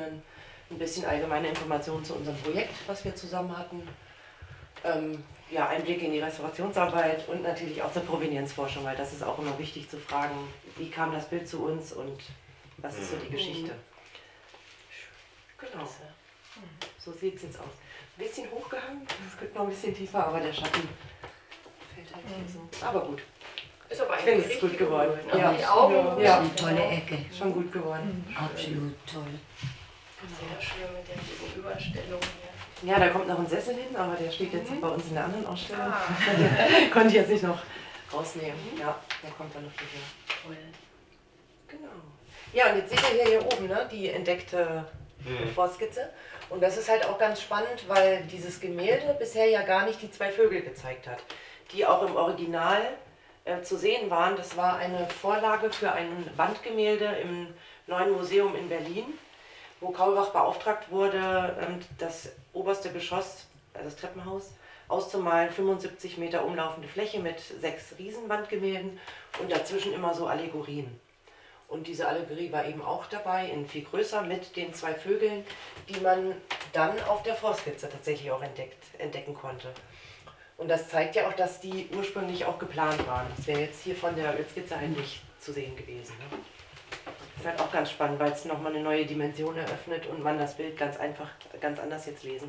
Besucherinnen ein bisschen allgemeine Informationen zu unserem Projekt, was wir zusammen hatten. Ja, Einblicke in die Restaurationsarbeit und natürlich auch zur Provenienzforschung, weil das ist auch immer wichtig zu fragen, wie kam das Bild zu uns und was ist so die Geschichte. Genau. So sieht es jetzt aus. Ein bisschen hochgehangen, es wird noch ein bisschen tiefer, aber der Schatten fällt halt hier so. Aber gut. Ist aber Ich finde es gut geworden. Ja, die Augen. Ja, eine tolle Ecke. Schon gut geworden. Absolut toll. Sehr schön mit der Gegenüberstellung hier. Ja, da kommt noch ein Sessel hin, aber der steht jetzt bei uns in der anderen Ausstellung. Ah. Konnte ich jetzt nicht noch rausnehmen. Ja, der kommt dann noch hierher. Toll. Genau. Ja, und jetzt seht ihr hier oben, ne, die entdeckte Vorskizze. Und das ist halt auch ganz spannend, weil dieses Gemälde bisher ja gar nicht die zwei Vögel gezeigt hat, die auch im Original zu sehen waren. Das war eine Vorlage für ein Wandgemälde im Neuen Museum in Berlin, wo Kaulbach beauftragt wurde, das oberste Geschoss, also das Treppenhaus, auszumalen, 75 Meter umlaufende Fläche mit 6 Riesenwandgemälden und dazwischen immer so Allegorien. Und diese Allegorie war eben auch dabei, in viel größer, mit den zwei Vögeln, die man dann auf der Vorskizze tatsächlich auch entdecken konnte. Und das zeigt ja auch, dass die ursprünglich auch geplant waren. Das wäre jetzt hier von der Ölskizze halt nicht zu sehen gewesen. Ne? Das ist halt auch ganz spannend, weil es nochmal eine neue Dimension eröffnet und man das Bild ganz einfach, ganz anders jetzt lesen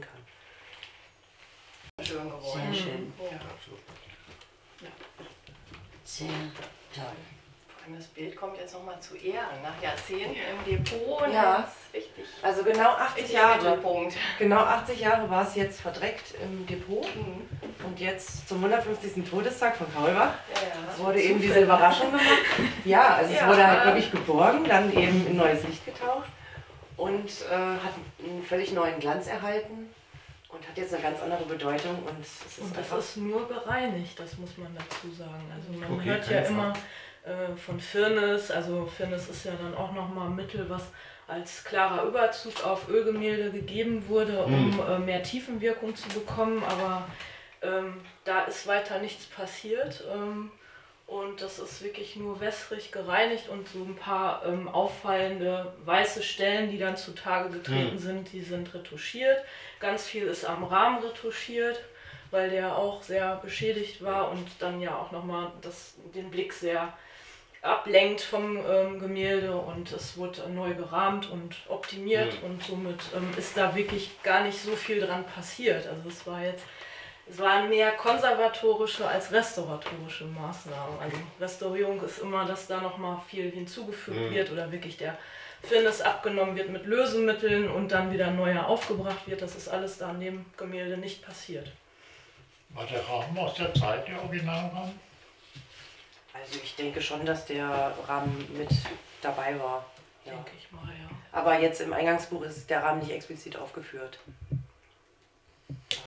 kann. Schön geworden. Sehr schön. Ja. Sehr toll. Vor allem das Bild kommt jetzt nochmal zu Ehren. Nach Jahrzehnten im Depot. Ja. Das ist richtig. Also genau 80 Richtiger Jahre. Mittelpunkt. Genau 80 Jahre war es jetzt verdreckt im Depot. Und jetzt zum 150. Todestag von Kaulbach wurde eben diese Überraschung gemacht. Ja, also es wurde halt wirklich geborgen, dann eben in neues Licht getaucht und hat einen völlig neuen Glanz erhalten und hat jetzt eine ganz andere Bedeutung. Und das ist nur bereinigt, das muss man dazu sagen. Also man hört ja immer von Firnis, also Firnis ist ja dann auch nochmal ein Mittel, was als klarer Überzug auf Ölgemälde gegeben wurde, um mehr Tiefenwirkung zu bekommen, aber da ist weiter nichts passiert und das ist wirklich nur wässrig gereinigt und so ein paar auffallende weiße Stellen, die dann zutage getreten sind, die sind retuschiert. Ganz viel ist am Rahmen retuschiert, weil der auch sehr beschädigt war und dann ja auch nochmal den Blick sehr ablenkt vom Gemälde und es wurde neu gerahmt und optimiert und somit ist da wirklich gar nicht so viel dran passiert. Also es waren mehr konservatorische als restauratorische Maßnahmen. Also Restaurierung ist immer, dass da nochmal viel hinzugefügt wird oder wirklich der Firnis abgenommen wird mit Lösemitteln und dann wieder neuer aufgebracht wird. Das ist alles da an dem Gemälde nicht passiert. War der Rahmen aus der Zeit, der Originalrahmen? Also ich denke schon, dass der Rahmen mit dabei war. Ja. Denke ich mal, ja. Aber jetzt im Eingangsbuch ist der Rahmen nicht explizit aufgeführt.